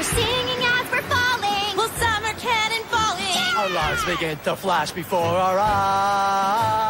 singing as we're falling. Well, some are cannonballing. Our lives begin to flash before our eyes.